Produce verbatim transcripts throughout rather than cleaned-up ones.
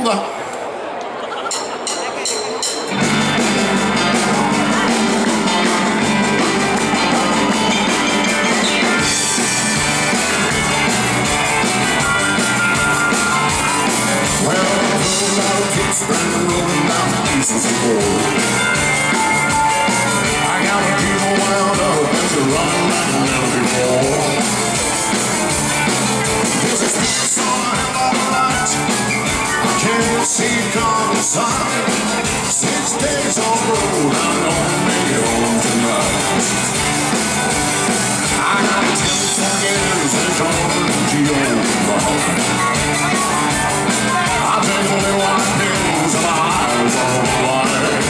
I got the people wound up and to run like never before. There's a fix on a hell of a night, I can't see it come inside. Six days on the road, I'm gonna make it home tonight. I got ten years and going to your mom. I take only one pills and my eyes on fire.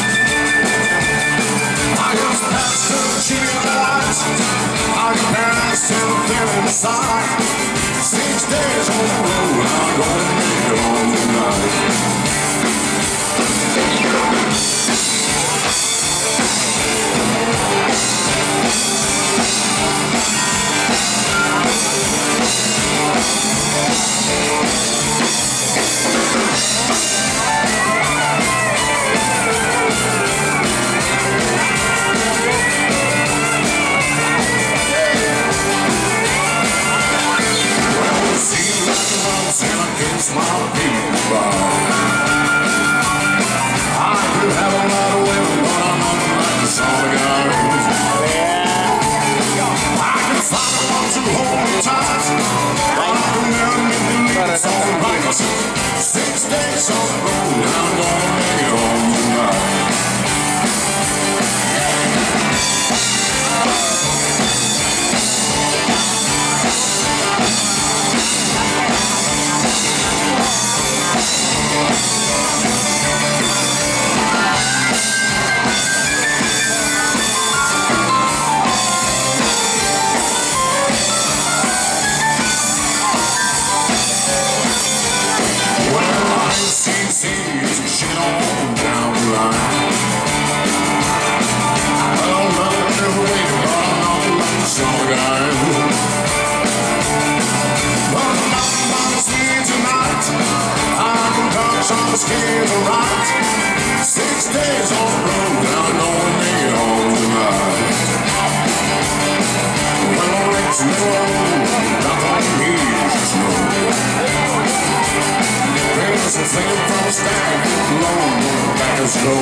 I just passed to the cheating lights, I get past to the feeling inside. Six days on the road, I'm gonna make it home tonight. My people cry. I could have a lot of women, but I'm not like the song guys. I can find a bunch of holy times, but I can never get the song right. Six days on the road, I'm gonna make it home tonight. Shit on down the line. I don't know if you're waiting, but I'm not like the song guy. But I'm not about to see tonight. I can touch on the scales of right. Six days on the road, and I'm gonna make it home tonight. Well, the rain's no road, not on the hills, it's snow. There's a thing from a stag, long back and slow.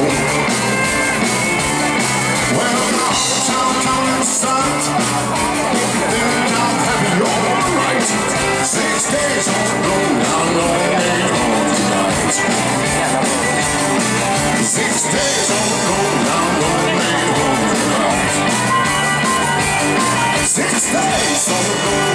Well, now the town coming in sight, then I'm happy all right. Six days on the road, I'm gonna make it home tonight. Six days on the road, I'm gonna make it home tonight. Six days on the road.